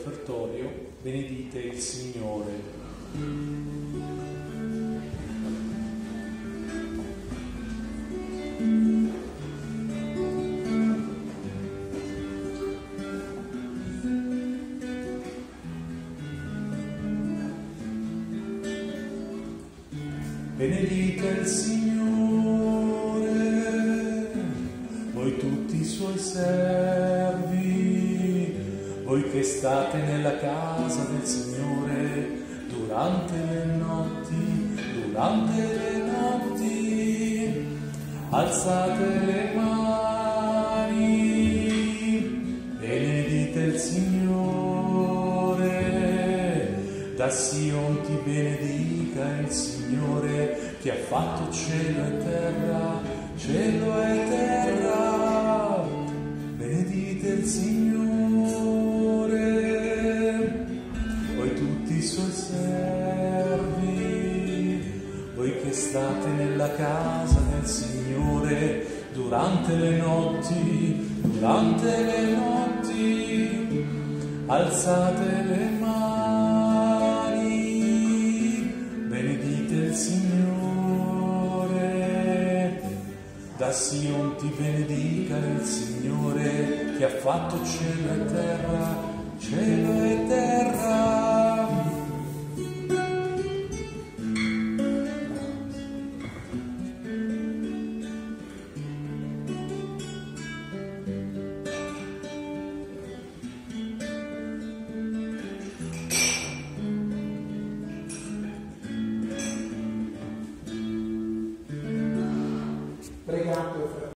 offertorio, benedite il Signore. Benedite il Signore, voi tutti i Suoi servi, voi che state nella casa del Signore durante le notti, alzate le mani, benedite il Signore, da Sion ti benedica il Signore che ha fatto cielo e terra, benedite il Signore, voi tutti i Suoi servi, voi che state nella casa del Signore durante le notti, alzate le mani, benedite il Signore, da Sion ti benedica il Signore che ha fatto cielo e terra,